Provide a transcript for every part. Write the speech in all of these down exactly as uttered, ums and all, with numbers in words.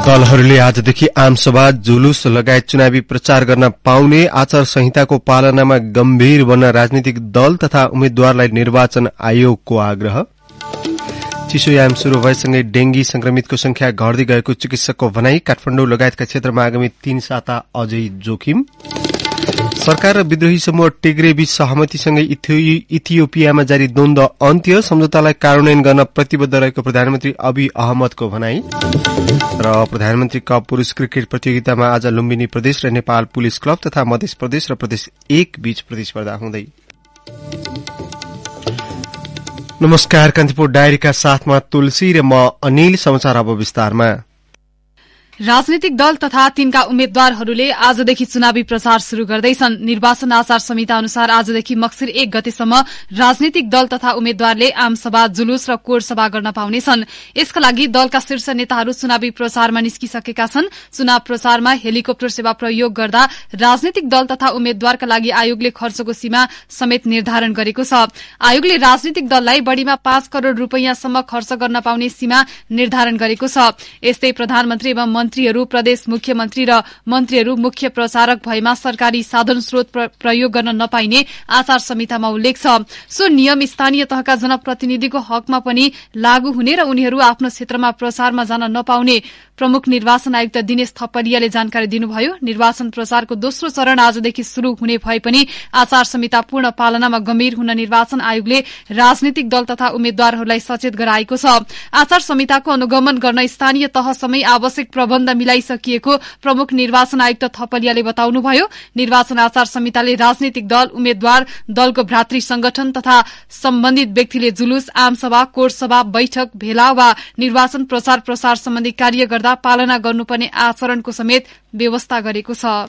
दलहरूले आजदेखि आमसभा, जुलुस लगायत चुनावी प्रचार गर्न पाउने आचार संहिताको पालनामा गम्भीर बन्न राजनीतिक दल तथा उम्मेद्वारलाई निर्वाचन आयोगको आग्रह। चिसोयाम शुरू भएसँगै डेंगी संक्रमितको संख्या घट्दै गएको चिकित्सकको भनाई। काठमाडौँ लगायतका क्षेत्रमा आगामी तीन साता अझै जोखिम। सरकार र विद्रोही समूह टिग्रे बीच सहमतिसँगै इथियोपियामा जारी द्वन्द्व अन्त्य। सम्झौतालाई कार्यान्वयन गर्न प्रतिबद्ध रहेको प्रधानमन्त्री अबी अहमदको भनाई। र प्रधानमन्त्री कप पुरूष क्रिकेट प्रतियोगितामा आज लुम्बिनी प्रदेश र नेपाल पुलिस क्लब तथा मध्य प्रदेश र प्रदेश एक बीच प्रतिस्पर्धा हुँदै। नमस्कार, कान्तिपुर डायरीका साथमा तुलसी र म अनिल। समाचार अब विस्तारमा। राजनीतिक दल तथा तिनका उम्मेद्वारहरूले आजदेखि चुनावी प्रचार शुरू गर्दैछन्। निर्वाचन आचार संहिता अनुसार आजदेखि मक्सिर एक गतेसम्म राजनीतिक दल तथा उम्मेद्वारले आमसभा, जुलुस र कोर सभा गर्न पाउनेछन्। यसका लागि दलका शीर्ष नेताहरू चुनावी प्रचारमा निस्किसकेका छन्। चुनाव प्रचारमा हेलिकप्टर सेवा प्रयोग गर्दा राजनीतिक दल तथा उम्मेद्वारका लागि आयोगले खर्चको सीमा समेत निर्धारण गरेको छ। आयोगले राजनीतिक दललाई बढ़ीमा पाँच करोड़ रूपियाँसम्म खर्च गर्न पाउने सीमा निर्धारण गरेको छ। यस्तै प्रधानमन्त्री एवं मन्त्रीहरू, प्रदेश मुख्यमन्त्री र मन्त्रीहरू मुख्य प्रचारक भएमा सरकारी साधन स्रोत प्रयोग गर्न नपाइने आचार संहितामा उल्लेख छ। सो नियम स्थानीय तहका जनप्रतिनिधिको हकमा पनि लागू हुने र उनीहरू आफ्नो क्षेत्रमा प्रचारमा जान नपाउने प्रमुख निर्वाचन आयुक्त दिनेश थपलियाले जानकारी दिनुभयो। निर्वाचन प्रचारको दोस्रो चरण आजदेखि शुरू हुने भए पनि आचार संहिता पूर्ण पालनामा गम्भीर हुन निर्वाचन आयोगले राजनीतिक दल तथा उम्मेद्वारहरूलाई सचेत गराएको छ। आचार संहिताको अनुगमन गर्न स्थानीय तहसम्मै आवश्यक प्रबन्ध मिलाइसकिएको प्रमुख निर्वाचन आयुक्त थपलियाले बताउनुभयो। निर्वाचन आचार संहिताले राजनीतिक दल, उम्मेद्वार, दलको भ्रातृ संगठन तथा सम्बन्धित व्यक्तिले जुलुस, आमसभा, कोरसभा, बैठक, भेला वा निर्वाचन प्रचार प्रसार सम्बन्धी कार्य गर्दा पालना गर्नुपर्ने आचरणको समेत व्यवस्था गरेको छ।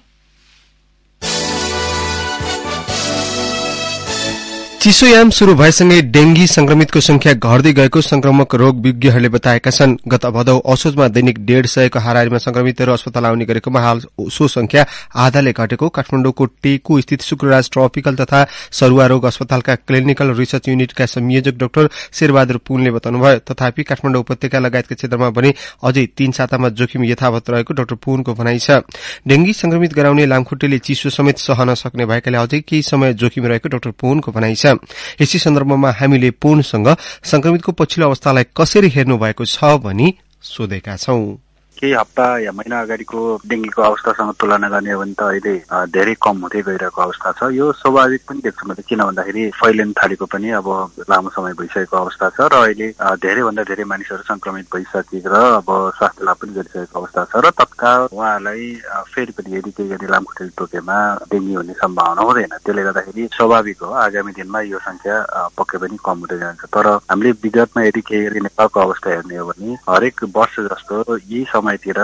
चिसोयाम शुरू भएसँगै डेंगी संक्रमितको संख्या घट्दै गएको संक्रमक रोग विज्ञहरूले बताएका छन्। गत भदौ असोजमा दैनिक डेढ़ सयको हाराहारीमा संक्रमितहरू अस्पताल आउने गरेकोमा हाल सो संख्या आधाले घटेको काठमाडौँको टेकु स्थित शुक्रराज ट्रपिकल तथा सरुवा रोग अस्पतालका क्लिनिकल रिसर्च युनिटका संयोजक डाक्टर शेरबहादुर पुनले बताउनुभयो। तथापि काठमाडौँ उपत्यका लगायतका क्षेत्रमा पनि अझै तीन सातामा जोखिम यथावत रहेको डाक्टर पुनको भनाइ छ। डेंगी संक्रमित गराउने लामखुट्टेले चिसो समेत सहन सक्ने भएकाले अझै केही समय जोखिम रहेको डाक्टर पुनको भनाइ छ। यसै सन्दर्भमा हामीले पूर्णसँग संक्रमितको पछिल्लो अवस्थालाई कसरी हेर्नु भएको छ भनी सोधेका छौं। केही हप्ता या महिना अगाडिको डेंगीको अवस्थासँग तुलना गर्ने हो भने त अहिले धेरै कम हुँदै गइरहेको अवस्था छ। यो स्वाभाविक पनि देख्छु मैले, किन भन्दाखेरि फैलिन थालेको पनि अब लामो समय भइसकेको अवस्था छ र अहिले धेरैभन्दा धेरै मानिसहरू संक्रमित भइसकेर अब स्वास्थ्य लाभ पनि गरिसकेको अवस्था छ र तत्काल उहाँहरूलाई फेरि पनि यदि केही गरी लामखुट्टेले टोकेमा डेंगी हुने सम्भावना हुँदैन। त्यसले गर्दाखेरि स्वाभाविक हो आगामी दिनमा यो संख्या पक्कै पनि कम हुँदै जान्छ। तर हामीले विगतमा यदि केही गरी नेपालको अवस्था हेर्ने हो भने हरेक वर्ष जस्तो यही समयतिर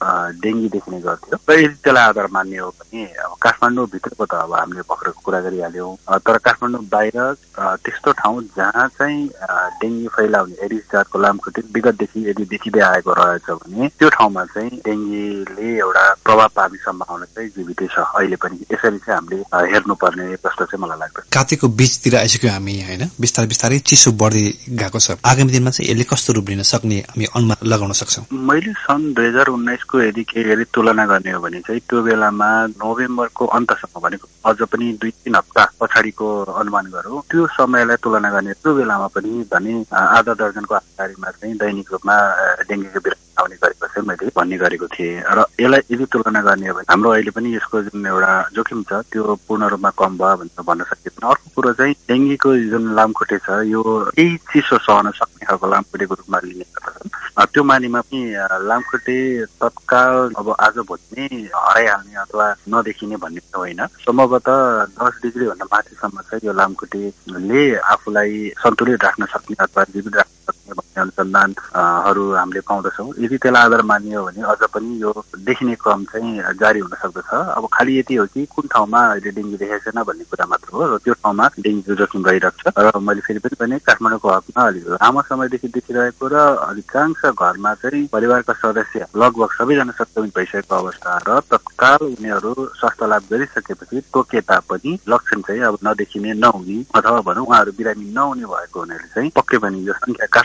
डेंगी देखिने गर्थ्यो र यदि त्यसलाई आधार मान्ने हो भने अब काठमाडौँ भित्रको त अब हामीले भर्खरको कुरा गरिहाल्यौं, तर काठमाडौँ बाहिर त्यस्तो ठाउँ जहाँ चाहिँ डेंगी फैलाउने एडिस जातको लामखुट्टे विगतदेखि यदि देखिँदै आएको रहेछ भने त्यो ठाउँमा चाहिँ डेंगीले एउटा प्रभाव पार्ने सम्भावना चाहिँ जीवितै छ अहिले पनि। यसरी चाहिँ हामीले हेर्नुपर्ने जस्तो चाहिँ मलाई लाग्छ। कातेको बीचतिर आइसक्यो हामी हैन, बिस्तारै बिस्तारै चिसो बढ्दै गएको छ। आगामी दिनमा चाहिँ यसले कस्तो रूप लिन सक्ने हामी अनुमान लगाउन सक्छौं। मैले सन् दुई हजार उन्नाइसको यदि केही गरी तुलना गर्ने हो भने चाहिँ त्यो बेलामा नोभेम्बरको अन्तसम्म भनेको अझ पनि दुई तीन हप्ता पछाडिको अनुमान गरौँ, त्यो समयलाई तुलना गर्ने त्यो बेलामा पनि भने आधा दर्जनको आधारमा चाहिँ दैनिक रूपमा डेंगीको बिरामी आउने गरेको चाहिँ मैले भन्ने गरेको थिएँ र यसलाई यदि तुलना गर्ने हो भने हाम्रो अहिले पनि यसको जुन एउटा जोखिम छ त्यो पूर्ण रूपमा कम भयो भनेर भन्न सकिँदैन। अर्को कुरो चाहिँ डेंगीको जुन लामखुट्टे छ यो केही चिसो सहन सक्ने खालको लामखुट्टेको रूपमा लिने गर्दछन्। त्यो मानिमा पनि लामखुट्टे तत्काल अब आज भोलि नै हराइहाल्ने अथवा नदेखिने भन्ने होइन। सम्भवतः दस डिग्री भन्दा माथिसम्म चाहिँ यो लामखुट्टेले आफूलाई सन्तुलित राख्न सक्ने अथवा जीवित राख्न सक्ने भन्ने अनुसन्धानहरू हामीले पाउँदछौँ। यदि त्यसलाई आधार मानिने हो भने अझ पनि यो देखिने क्रम चाहिँ जारी हुन सक्दछ। अब खालि यति हो कि कुन ठाउँमा अहिले डेंगी देखेको छैन भन्ने कुरा मात्र हो र त्यो ठाउँमा डेंगीको जोखिम रहिरहेको छ। र मैले फेरि पनि भने काठमाडौँको हकमा अलिक लामो समयदेखि देखिरहेको र अधिकांश घरमा चाहिँ परिवारका सदस्य लगभग सबैजना संक्रमित भइसकेको अवस्था र तत्काल उनीहरू स्वास्थ्य लाभ गरिसकेपछि टोके तापनि लक्षण चाहिँ अब नदेखिने नहुने अथवा भनौँ उहाँहरू बिरामी नहुने भएको हुनाले चाहिँ पक्कै पनि यो संख्या काठमाडौँको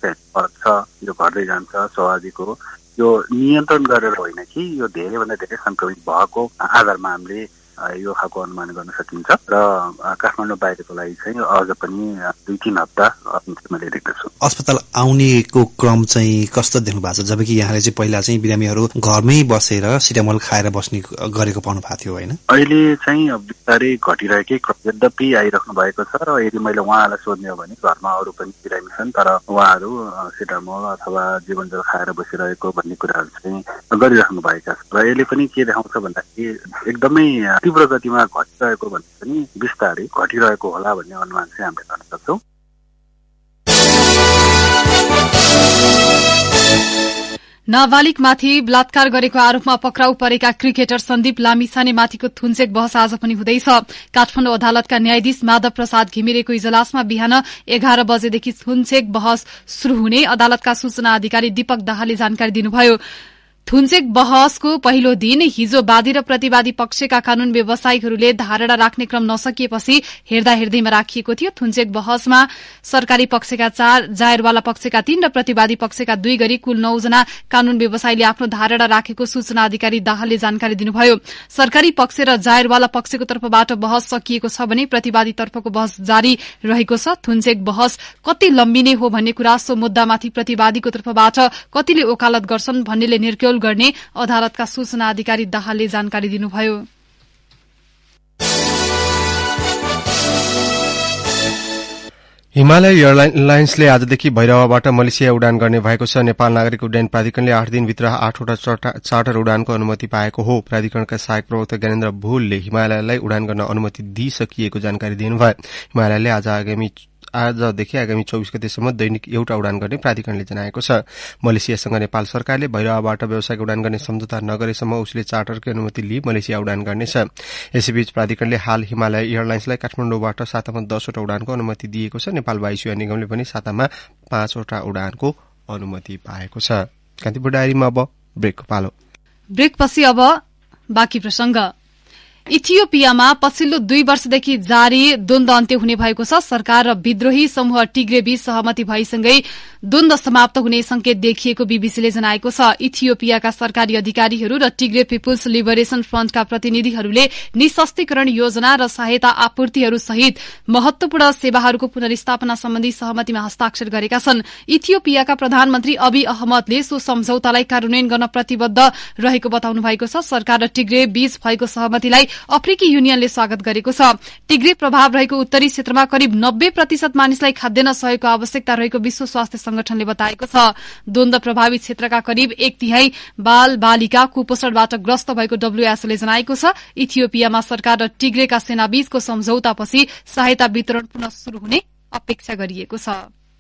चाहिँ फरक छ, यो घट्दै जान्छ स्वाभाविक हो। यो नियन्त्रण गरेर होइन कि यो धेरैभन्दा धेरै संक्रमित भएको आधारमा हामीले यो खालको अनुमान गर्न सकिन्छ र काठमाडौँ बाहिरको लागि चाहिँ अझ पनि दुई तीन हप्ता मैले देख्दछु। अस्पताल आउनेको क्रम चाहिँ कस्तो देख्नु भएको छ, जबकि यहाँले चाहिँ पहिला चाहिँ बिरामीहरू घरमै बसेर सिटामोल खाएर बस्ने गरेको पाउनु भएको थियो होइन? अहिले चाहिँ बिस्तारै घटिरहेकै क्रम यद्यपि आइराख्नु भएको छ र यदि मैले उहाँलाई सोध्ने हो भने घरमा अरू पनि बिरामी छन् तर उहाँहरू सिटामोल अथवा जीवनजल खाएर बसिरहेको भन्ने कुराहरू चाहिँ गरिराख्नु भएका छन् र यसले पनि के देखाउँछ भन्दाखेरि एकदमै तीव्र गतिमा घटिरहेको भन्ने पनि बिस्तारै घटिरहेको होला भन्ने अनुमान चाहिँ हामीले गर्न सक्छौँ। नाबालिगमाथि बलात्कार गरेको आरोपमा पक्राउ परेका क्रिकेटर सन्दीप लामिछानेमाथिको थुन्चेक बहस आज पनि हुँदैछ। काठमाडौँ अदालतका न्यायाधीश माधव प्रसाद घिमिरेको इजलासमा बिहान एघार बजेदेखि थुन्चेक बहस शुरू हुने अदालतका सूचना अधिकारी दीपक दाहालले जानकारी दिनुभयो। थुन्चेक बहसको पहिलो दिन हिजो वादी र प्रतिवादी पक्षका कानून व्यवसायीहरूले धारणा राख्ने क्रम नसकिएपछि हेर्दा हेर्दैमा राखिएको थियो। थुन्चेक बहसमा सरकारी पक्षका चार, जायरवाला पक्षका तीन र प्रतिवादी पक्षका दुई गरी कुल नौजना कानून व्यवसायीले आफ्नो धारणा राखेको सूचना अधिकारी दाहालले जानकारी दिनुभयो। सरकारी पक्ष र जायरवाला पक्षको तर्फबाट बहस सकिएको छ भने प्रतिवादी तर्फको बहस जारी रहेको छ। थुन्चेक बहस कति लम्बिने हो भन्ने कुरा सो मुद्दामाथि प्रतिवादीको तर्फबाट कतिले वकालत गर्छन् भन्नेले निर्क्यौल गर्ने अदालतका सूचना अधिकारी दाहालले जानकारी दिनुभयो। हिमालय एयरलाइन्सले आजदेखि भैरवाबाट मलेसिया उडान गर्ने भएको छ। नेपाल नागरिक उड्डयन प्राधिकरणले आठ दिनभित्र आठवटा चार्टर उडानको अनुमति पाएको हो। प्राधिकरणका सहायक प्रवक्ता ज्ञानेन्द्र भुलले हिमालयलाई उडान गर्न अनुमति दिइसकिएको जानकारी दिनुभयो। हिमालयले आज आगामी आजदेखि आगामी चौबीस गतेसम्म दैनिक एउटा उडान गर्ने प्राधिकरणले जनाएको छ। मलेसियासँग नेपाल सरकारले भैरवाबाट व्यावसायिक उडान गर्ने सम्झौता नगरेसम्म उसले चार्टरको अनुमति लिई मलेसिया उडान गर्नेछ। यसैबीच प्राधिकरणले हाल हिमालय एयरलाइन्सलाई काठमाडौँबाट सातामा दसवटा उडानको अनुमति दिएको छ। नेपाल वायुसेवा निगमले पनि सातामा पाँचवटा उडानको अनुमति पाएको छ। कान्तिपुर डायरीमा अब ब्रेकको पालो। ब्रेकपछि अब बाँकी प्रसंग। इथियोपियामा पछिल्लो दुई वर्षदेखि जारी द्वन्द अन्त्य हुने भएको छ। सरकार र विद्रोही समूह टिग्रे बीच सहमति भएसँगै द्वन्द समाप्त हुने संकेत देखिएको बीबीसीले जनाएको छ। इथियोपियाका सरकारी अधिकारीहरू र टिग्रे पिपुल्स लिबरेशन फ्रन्टका प्रतिनिधिहरूले निशस्त्रीकरण योजना र सहायता आपूर्तिहरू सहित महत्वपूर्ण सेवाहरूको पुनर्स्थापना सम्बन्धी सहमतिमा हस्ताक्षर गरेका छन्। इथियोपियाका प्रधानमन्त्री अबी अहमदले सो सम्झौतालाई कार्यान्वयन गर्न प्रतिबद्ध रहेको बताउनु भएको छ। सरकार र टिग्रे बीच भएको सहमतिलाई अफ्रिकी युनियनले स्वागत गरेको छ। टिग्रे प्रभाव रहेको उत्तरी क्षेत्रमा करिब नब्बे प्रतिशत मानिसलाई खाद्यान्न सहयोगको आवश्यकता रहेको विश्व स्वास्थ्य संगठनले बताएको छ। द्वन्द प्रभावित क्षेत्रका करिब एक तिहाई बाल बालिका कुपोषणबाट ग्रस्त भएको डब्ल्यूएचओले जनाएको छ। इथियोपियामा सरकार र टिग्रेका सेनाबीचको सम्झौतापछि सहायता वितरण पुनः शुरू हुने अपेक्षा गरिएको छ।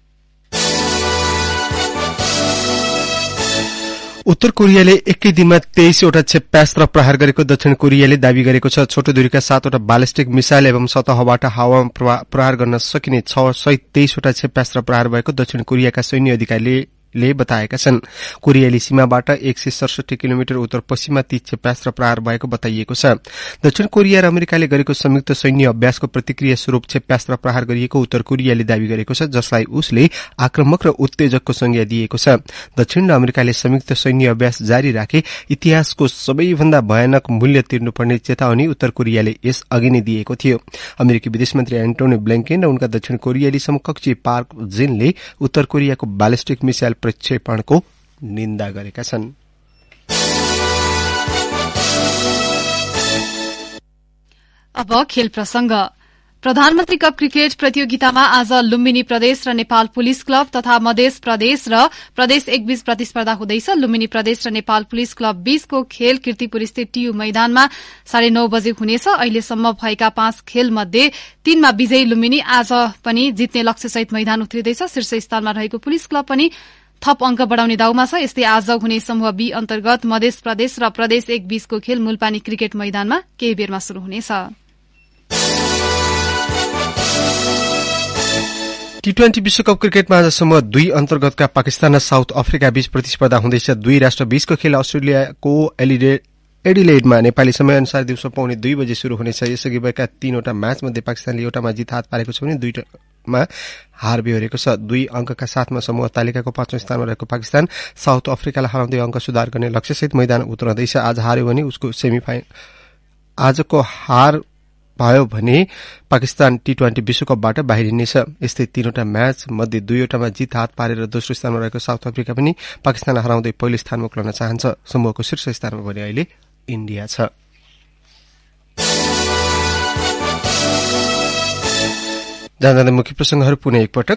उत्तर कोरियाले एकै दिनमा तेइसवटा क्षेप्यास्त्र प्रहार गरेको दक्षिण कोरियाले दावी गरेको छ। छोटो दूरीका सातवटा बैलिस्टिक मिसाइल एवं सतहबाट हावामा प्रहार गर्न सकिने छ सय तेइसवटा क्षेप्यास्त्र प्रहार भएको दक्षिण कोरियाका सैन्य अधिकारीले ले बताएका छन्। कोरियाली सीमाबाट एक सय सडसठी किलोमिटर उत्तर पश्चिममा ती क्षेप्यास्त्र प्रहार भएको बताइएको छ। दक्षिण कोरिया र अमेरिकाले गरेको संयुक्त सैन्य अभ्यासको प्रतिक्रिया स्वरूप क्षेप्यास्त्र प्रहार गरिएको उत्तर कोरियाले दावी गरेको छ, जसलाई उसले आक्रमक र उत्तेजकको संज्ञा दिएको छ। दक्षिण र अमेरिकाले संयुक्त सैन्य अभ्यास जारी राखे इतिहासको सबैभन्दा भयानक मूल्य तिर्नुपर्ने चेतावनी उत्तर कोरियाले यस अघि नै दिएको थियो। अमेरिकी विदेश मन्त्री एन्टोनी ब्लिंकेन र उनका दक्षिण कोरियाली समकक्षी पार्क जिनले उत्तर कोरियाको बैलिस्टिक मिसाइल प्रक्षेपणको निन्दा गरेका छन्। अब खेल प्रसंग। प्रधानमन्त्री कप क्रिकेट प्रतियोगितामा आज लुम्बिनी प्रदेश र नेपाल पुलिस क्लब तथा मधेस प्रदेश र प्रदेश एक बीच प्रतिस्पर्धा हुँदैछ। लुम्बिनी प्रदेश र नेपाल पुलिस क्लब बीचको खेल कीर्तिपुर स्थित टीयू मैदानमा साढे नौ बजे हुनेछ। अहिलेसम्म भएका पाँच खेल मध्ये तीनमा विजयी लुम्बिनी आज पनि जित्ने लक्ष्यसहित मैदान उत्रिँदैछ। शीर्ष स्थानमा रहेको पुलिस क्लब पनि थप अंक बढ़ाउने दाउमा छ। यस्तै आज हुने समूह बी अन्तर्गत मधेस प्रदेश र प्रदेश एक बीचको खेल मुलपानी क्रिकेट मैदानमा केही बेरमा शुरू हुनेछ। टी ट्वेन्टी विश्वकप क्रिकेटमा आजसम्म दुई अन्तर्गतका पाकिस्तान र साउथ अफ्रिका बीच प्रतिस्पर्धा हुँदैछ। दुई राष्ट्र बीचको खेल अस्ट्रेलियाको एडिलेडमा नेपाली समयअनुसार दिउँसो पौने दुई बजे शुरू हुनेछ। यसअघि भएका तीनवटा म्याचमध्ये पाकिस्तानले एउटामा जित हात पारेको छ भने दुईटामा हार बेहोरेको छ। दुई अंकका साथमा समूह तालिकाको पाँचौं स्थानमा रहेको पाकिस्तान साउथ अफ्रिकालाई हराउँदै अंक सुधार गर्ने लक्ष्यसहित मैदान उत्रँदैछ। आज हार्यो भने उसको सेमिफाइनल आजको हार भयो भने पाकिस्तान टी ट्वेन्टी विश्वकपबाट बाहिरिनेछ। यस्तै तीनवटा म्याच मध्ये दुईवटामा जित हात पारेर दोस्रो स्थानमा रहेको साउथ अफ्रिका पनि पाकिस्तानलाई हराउँदै पहिलो स्थानमा उक्लन चाहन्छ। समूहको शीर्ष स्थानमा भने अहिले इन्डिया छ। जाँदा मुख्य प्रसंगहरू पुनः एकपटक।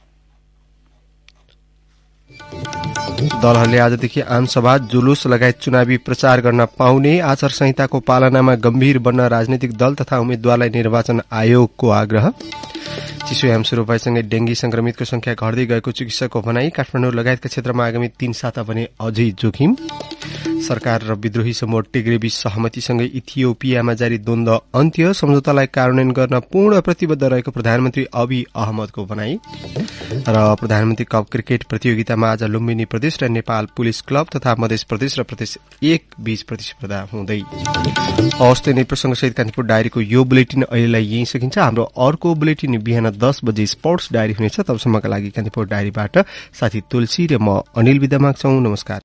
दलहरूले आजदेखि आमसभा जुलूस लगायत चुनावी प्रचार गर्न पाउने, आचार संहिताको पालनामा गम्भीर बन्न राजनीतिक दल तथा उम्मेद्वारलाई निर्वाचन आयोगको आग्रह। चिसोयाम शुरू भएसँगै डेंगी संक्रमितको संख्या घट्दै गएको चिकित्सकको भनाई। काठमाडौँ लगायतका क्षेत्रमा आगामी तीन साता भने अझै जोखिम। सरकार र विद्रोही समूह टिग्रेबीच सहमतिसँगै इथियोपियामा जारी द्वन्द अन्त्य। सम्झौतालाई कार्यान्वयन गर्न पूर्ण प्रतिबद्ध रहेको प्रधानमन्त्री अबी अहमदको भनाई। र प्रधानमन्त्री कप क्रिकेट प्रतियोगितामा आज लुम्बिनी प्रदेश र नेपाल पुलिस क्लब तथा मध्य प्रदेश र प्रदेश एक बीच प्रतिस्पर्धा हुँदै। हवस् नै प्रसंगसहित कान्तिपुर डायरीको यो बुलेटिन अहिलेलाई यही सकिन्छ। हाम्रो अर्को बुलेटिन बिहान दस बजे स्पोर्ट्स डायरी हुनेछ। तबसम्मका लागि कान्तिपुर डायरीबाट साथी तुलसी र म अनिल बिदा माग्छौं। नमस्कार।